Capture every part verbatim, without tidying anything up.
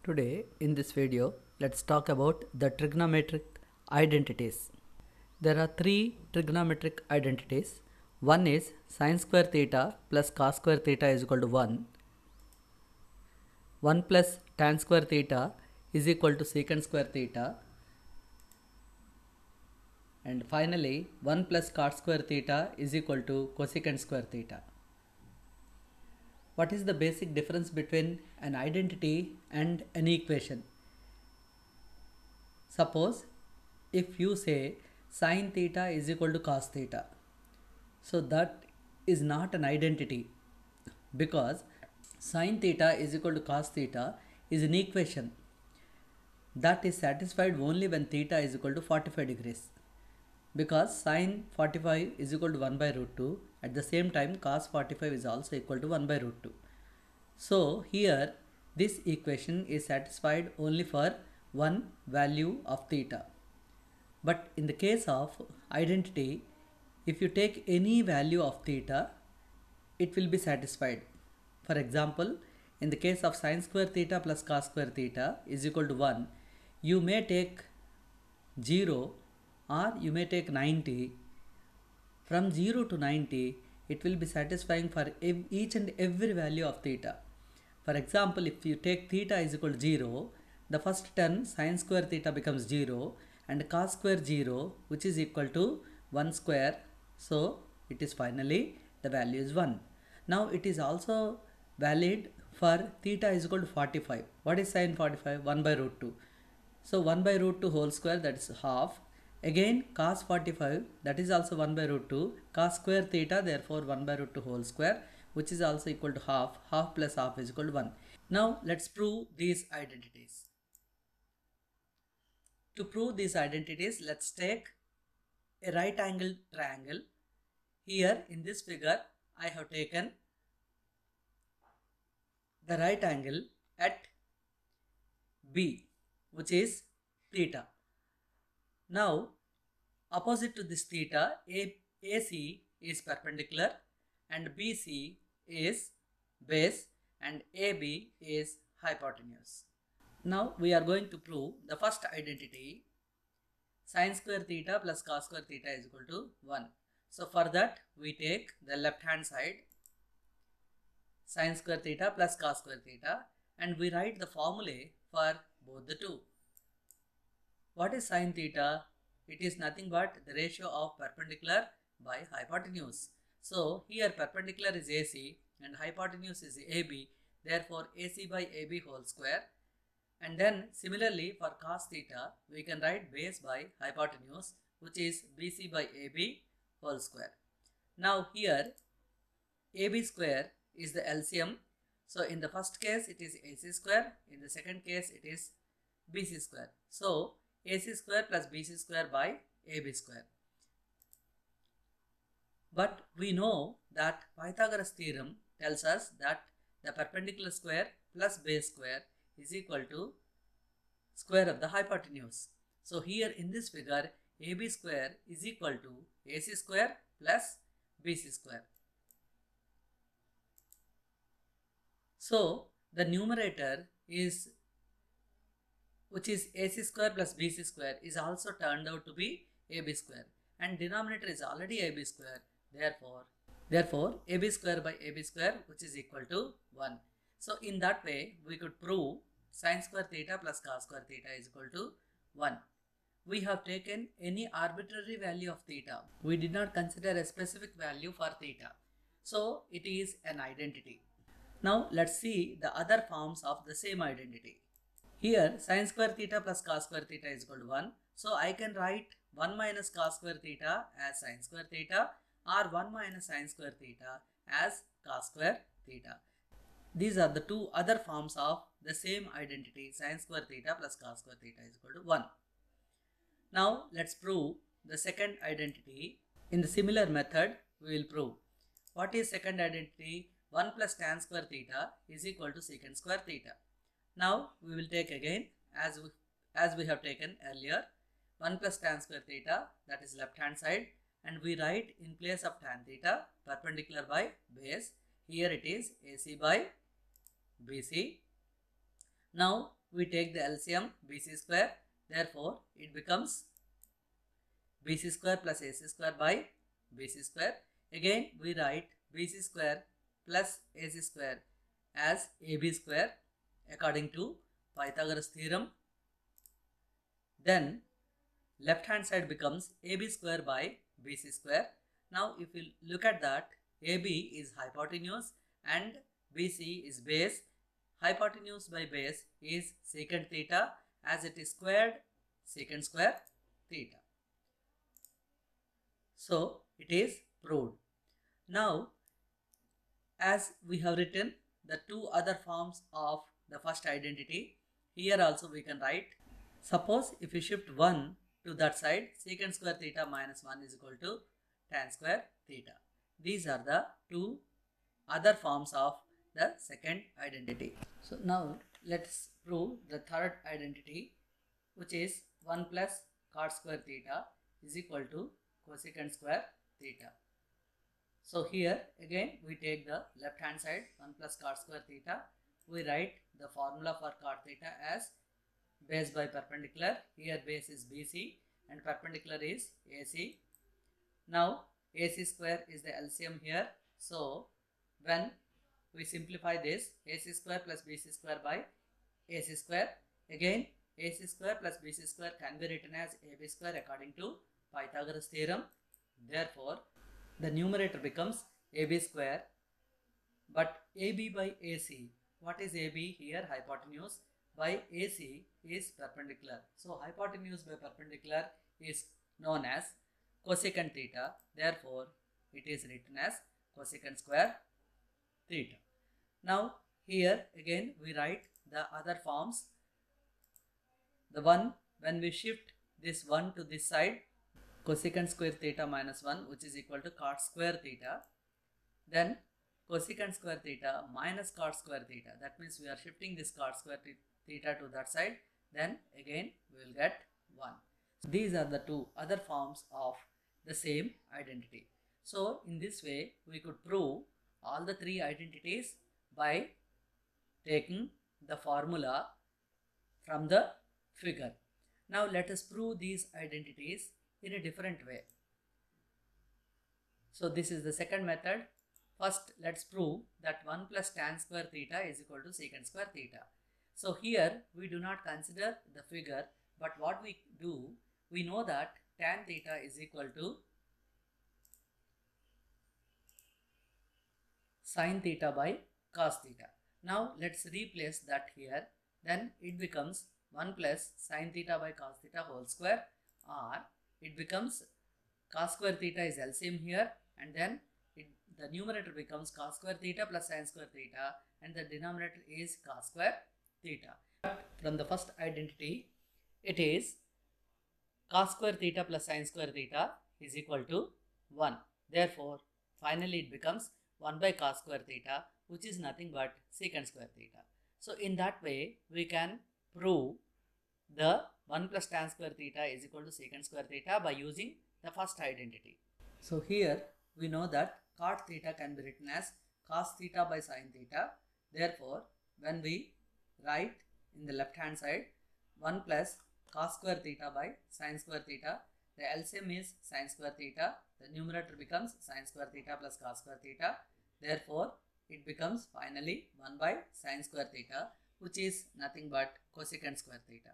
Today in this video, let's talk about the trigonometric identities. There are three trigonometric identities. One is sine square theta plus cos square theta is equal to one. one plus tan square theta is equal to secant square theta. And finally, one plus cot square theta is equal to cosecant square theta. What is the basic difference between an identity and an equation? Suppose if you say sine theta is equal to cos theta, so that is not an identity, because sine theta is equal to cos theta is an equation that is satisfied only when theta is equal to forty-five degrees, because sine forty-five is equal to one by root two. At the same time, cos forty-five is also equal to one by root two. So here this equation is satisfied only for one value of theta. But in the case of identity, if you take any value of theta, it will be satisfied. For example, in the case of sine square theta plus cos square theta is equal to one, you may take zero or you may take ninety. From zero to ninety, it will be satisfying for each and every value of theta. For example, if you take theta is equal to zero, the first term sine square theta becomes zero and cos square zero, which is equal to one square. So it is finally the value is one. Now it is also valid for theta is equal to forty-five. What is sine forty-five? one by root two. So one by root two whole square, that is half. Again cos forty-five, that is also one by root two. Cos square theta, therefore one by root two whole square, which is also equal to half. Half plus half is equal to one. Now let's prove these identities. To prove these identities, let's take a right angle triangle. Here in this figure, I have taken the right angle at B, which is theta. Now, opposite to this theta, A, AC is perpendicular and B C is base and A B is hypotenuse. Now we are going to prove the first identity, sine square theta plus cos square theta is equal to one. So for that we take the left hand side, sine square theta plus cos square theta, and we write the formulae for both the two. What is sine theta? It is nothing but the ratio of perpendicular by hypotenuse. So here perpendicular is A C and hypotenuse is A B, therefore A C by A B whole square. And then similarly for cos theta, we can write base by hypotenuse, which is B C by A B whole square. Now here A B square is the L C M. So in the first case it is A C square, in the second case it is B C square. So A C square plus B C square by A B square. But we know that Pythagoras theorem tells us that the perpendicular square plus base square is equal to square of the hypotenuse. So here in this figure, A B square is equal to A C square plus B C square. So the numerator is, which is A C square plus B C square, is also turned out to be A B square, and denominator is already A B square. Therefore, therefore A B square by A B square, which is equal to one. So in that way we could prove sine square theta plus cos square theta is equal to one. We have taken any arbitrary value of theta. We did not consider a specific value for theta. So it is an identity. Now let's see the other forms of the same identity. Here sine square theta plus cos square theta is equal to one. So I can write one minus cos square theta as sine square theta, or one minus sine square theta as cos square theta. These are the two other forms of the same identity, sine square theta plus cos square theta is equal to one. Now let's prove the second identity. In the similar method we will prove. What is second identity? one plus tan square theta is equal to secant square theta. Now we will take again as we, as we have taken earlier, one plus tan square theta, that is left hand side, and we write in place of tan theta perpendicular by base. Here it is A C by B C. Now we take the L C M B C square. Therefore, it becomes B C square plus A C square by B C square. Again, we write B C square plus A C square as A B square according to Pythagoras theorem. Then, left hand side becomes A B square by B C square. Now, if you look at that, A B is hypotenuse and B C is base. Hypotenuse by base is secant theta, as it is squared secant square theta. So, it is proved. Now, as we have written the two other forms of the first identity, here also we can write, suppose if you shift one to that side, secant square theta minus one is equal to tan square theta. These are the two other forms of the second identity. So now let's prove the third identity, which is one plus cot square theta is equal to cosecant square theta. So here again we take the left hand side, one plus cot square theta. We write the formula for cot theta as base by perpendicular. Here base is B C and perpendicular is A C. Now A C square is the L C M here. So when we simplify this, A C square plus B C square by A C square. Again, A C square plus B C square can be written as A B square according to Pythagoras theorem. Therefore, the numerator becomes A B square. But A B by A C, what is A B here? Hypotenuse by A C is perpendicular. So hypotenuse by perpendicular is known as cosecant theta. Therefore, it is written as cosecant square theta. Now here again we write the other forms. The one when we shift this one to this side, cosecant square theta minus one, which is equal to cot square theta. Then cosecant square theta minus cot square theta. That means we are shifting this cot square theta to that side. Then again we will get one. So these are the two other forms of the same identity. So in this way we could prove all the three identities by taking the formula from the figure. Now let us prove these identities in a different way. So this is the second method. First let's prove that one plus tan square theta is equal to secant square theta. So here we do not consider the figure, but what we do, we know that tan theta is equal to sin theta by cos theta. Now let's replace that here. Then it becomes one plus sin theta by cos theta whole square, or it becomes cos square theta is L C M here, and then it, the numerator becomes cos square theta plus sin square theta, and the denominator is cos square theta. But from the first identity, it is cos square theta plus sin square theta is equal to one. Therefore, finally it becomes one by cos square theta, which is nothing but secant square theta. So in that way, we can prove the one plus tan square theta is equal to secant square theta by using the first identity. So here we know that cot theta can be written as cos theta by sin theta. Therefore, when we write in the left hand side one plus cos square theta by sin square theta, the L C M is sin square theta. The numerator becomes sin square theta plus cos square theta. Therefore, it becomes finally one by sin square theta, which is nothing but cosecant square theta.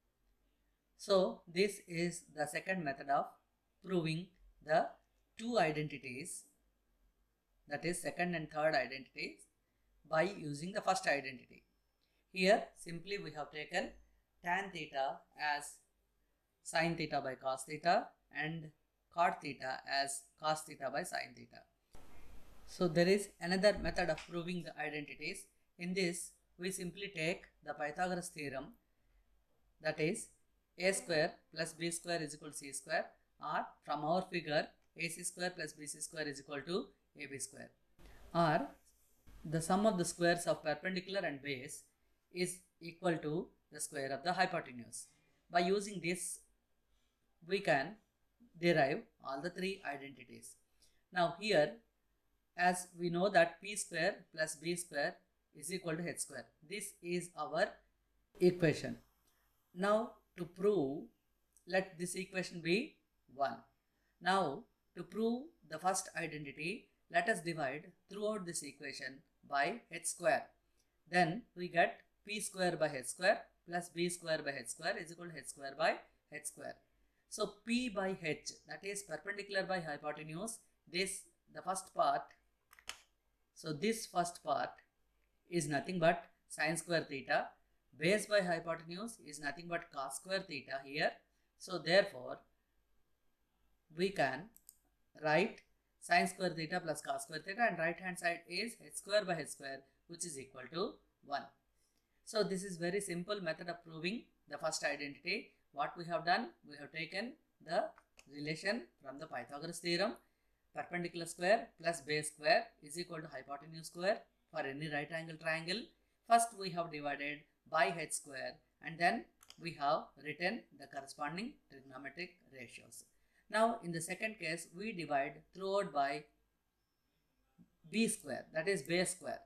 So this is the second method of proving the two identities, that is second and third identities, by using the first identity. Here simply we have taken tan theta as sin theta by cos theta and cot theta as cos theta by sin theta. So there is another method of proving the identities. In this we simply take the Pythagoras theorem, that is a square plus b square is equal to c square, or from our figure ac square plus bc square is equal to ab square, or the sum of the squares of perpendicular and base is equal to the square of the hypotenuse. By using this we can derive all the three identities. Now here, as we know that p square plus b square is equal to h square. This is our equation. Now to prove, let this equation be one. Now to prove the first identity, let us divide throughout this equation by h square. Then we get p square by h square plus b square by h square is equal to h square by h square. So p by h, that is perpendicular by hypotenuse, this the first part. So this first part is nothing but sine square theta. Base by hypotenuse is nothing but cos square theta here. So therefore we can write sine square theta plus cos square theta, and right hand side is h square by h square, which is equal to one. So this is very simple method of proving the first identity. What we have done, we have taken the relation from the Pythagoras theorem. Perpendicular square plus base square is equal to hypotenuse square for any right angle triangle. First we have divided by h square, and then we have written the corresponding trigonometric ratios. Now in the second case, we divide throughout by b square, that is base square.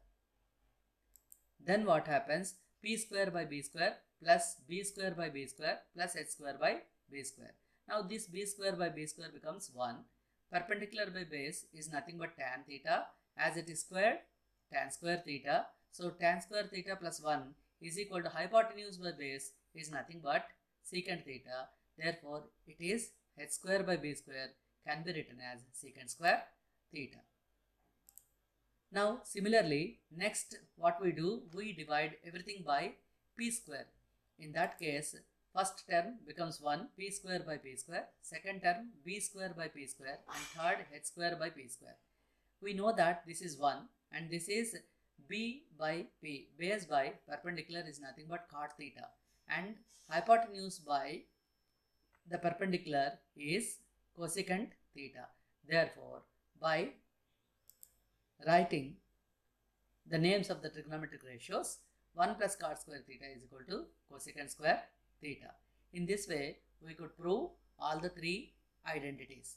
Then what happens? P square by b square plus b square by b square plus h square by b square. Now this b square by b square becomes one. Perpendicular by base is nothing but tan theta, as it is squared, tan square theta. So tan square theta plus one is equal to hypotenuse by base is nothing but secant theta. Therefore it is h square by b square can be written as secant square theta. Now similarly, next what we do, we divide everything by p square. In that case, first term becomes one, p square by p square, second term b square by p square, and third h square by p square. We know that this is one and this is b by p. Base by perpendicular is nothing but cot theta, and hypotenuse by the perpendicular is cosecant theta. Therefore, by writing the names of the trigonometric ratios, one plus cot square theta is equal to cosecant square theta. In this way, we could prove all the three identities.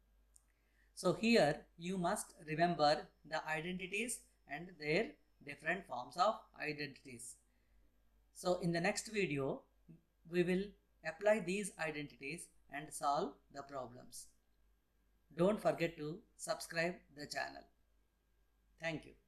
So here you must remember the identities and their different forms of identities. So in the next video, we will apply these identities and solve the problems. Don't forget to subscribe the channel. Thank you.